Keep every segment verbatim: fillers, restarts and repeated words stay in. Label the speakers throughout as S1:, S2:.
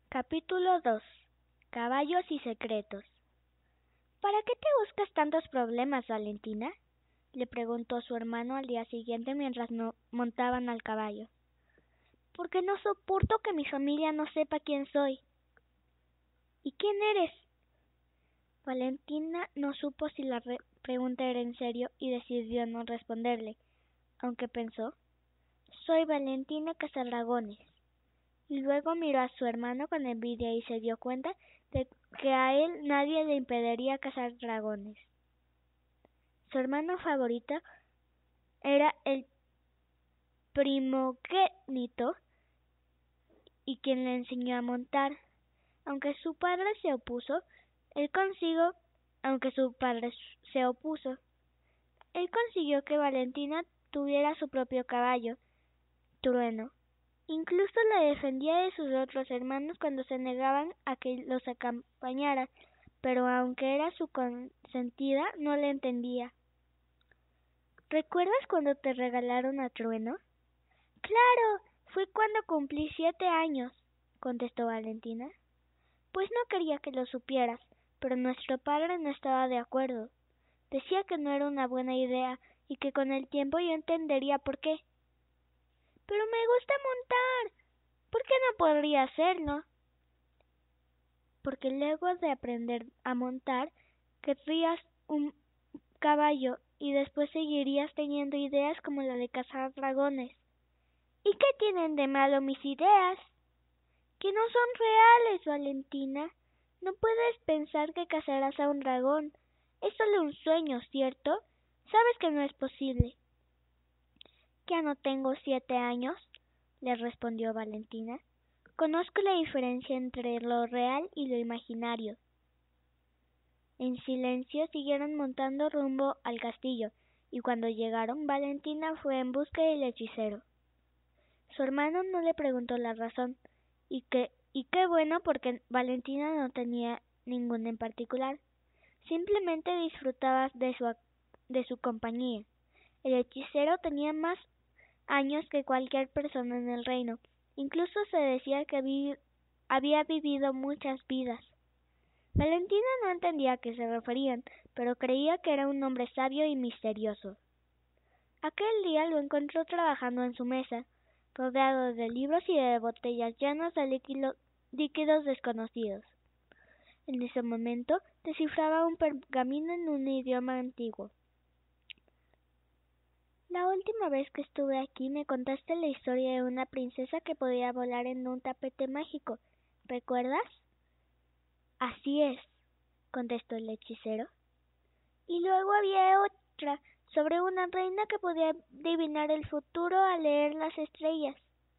S1: Capítulo dos. Caballos y secretos. ¿Para qué te buscas tantos problemas, Valentina?, le preguntó su hermano al día siguiente mientras no montaban al caballo. Porque no soporto que mi familia no sepa quién soy. ¿Y quién eres? Valentina no supo si la pregunta era en serio y decidió no responderle, aunque pensó: soy Valentina Casadragones. Y luego miró a su hermano con envidia y se dio cuenta de que a él nadie le impediría cazar dragones. Su hermano favorito era el primogénito y quien le enseñó a montar. Aunque su padre se opuso, él consiguió, aunque su padre se opuso, él consiguió que Valentina tuviera su propio caballo, Trueno. Incluso la defendía de sus otros hermanos cuando se negaban a que los acompañara, pero aunque era su consentida, no le entendía. ¿Recuerdas cuando te regalaron a Trueno? Claro, fue cuando cumplí siete años, contestó Valentina. Pues no quería que lo supieras, pero nuestro padre no estaba de acuerdo. Decía que no era una buena idea y que con el tiempo yo entendería por qué. Pero me gusta montar. ¿Por qué no podría hacerlo? Porque luego de aprender a montar, querrías un caballo y después seguirías teniendo ideas como la de cazar dragones. ¿Y qué tienen de malo mis ideas? Que no son reales, Valentina. No puedes pensar que cazarás a un dragón. Es solo un sueño, ¿cierto? Sabes que no es posible. Ya no tengo siete años, le respondió Valentina. Conozco la diferencia entre lo real y lo imaginario. En silencio siguieron montando rumbo al castillo, y cuando llegaron, Valentina fue en busca del hechicero. Su hermano no le preguntó la razón, y que y qué bueno, porque Valentina no tenía ninguna en particular. Simplemente disfrutaba de su de su compañía. El hechicero tenía más años que cualquier persona en el reino. Incluso se decía que vi, había vivido muchas vidas. Valentina no entendía a qué se referían, pero creía que era un hombre sabio y misterioso. Aquel día lo encontró trabajando en su mesa, rodeado de libros y de botellas llenas de líquido, líquidos desconocidos. En ese momento descifraba un pergamino en un idioma antiguo. La última vez que estuve aquí me contaste la historia de una princesa que podía volar en un tapete mágico. ¿Recuerdas? Así es, contestó el hechicero. Y luego había otra, sobre una reina que podía adivinar el futuro al leer las estrellas.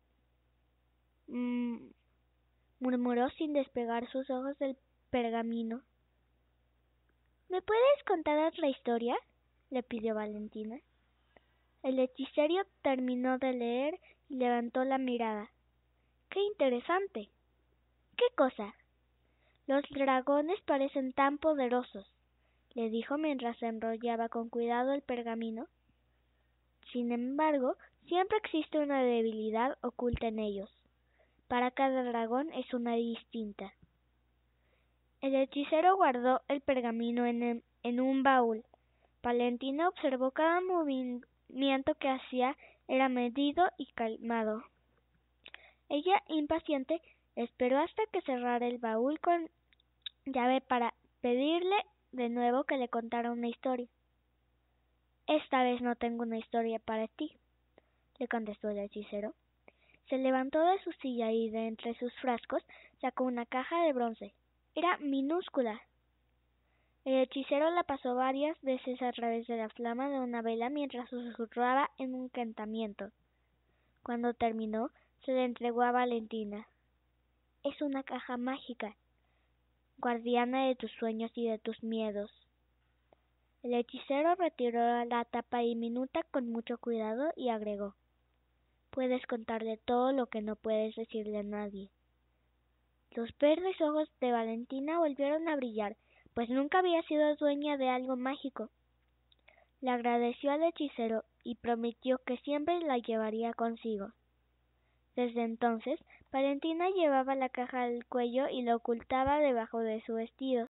S1: Mmm, murmuró sin despegar sus ojos del pergamino. ¿Me puedes contar otra historia?, le pidió Valentina. El hechicero terminó de leer y levantó la mirada. ¡Qué interesante! ¿Qué cosa? Los dragones parecen tan poderosos, le dijo mientras enrollaba con cuidado el pergamino. Sin embargo, siempre existe una debilidad oculta en ellos. Para cada dragón es una distinta. El hechicero guardó el pergamino en, el, en un baúl. Valentina observó cada movimiento que hacía, era medido y calmado. Ella, impaciente, esperó hasta que cerrara el baúl con llave para pedirle de nuevo que le contara una historia. Esta vez no tengo una historia para ti, le contestó el hechicero. Se levantó de su silla y de entre sus frascos sacó una caja de bronce. Era minúscula. El hechicero la pasó varias veces a través de la flama de una vela mientras susurraba en un encantamiento. Cuando terminó, se la entregó a Valentina. Es una caja mágica, guardiana de tus sueños y de tus miedos. El hechicero retiró la tapa diminuta con mucho cuidado y agregó: puedes contarle todo lo que no puedes decirle a nadie. Los verdes ojos de Valentina volvieron a brillar, pues nunca había sido dueña de algo mágico. Le agradeció al hechicero y prometió que siempre la llevaría consigo. Desde entonces, Valentina llevaba la caja al cuello y la ocultaba debajo de su vestido.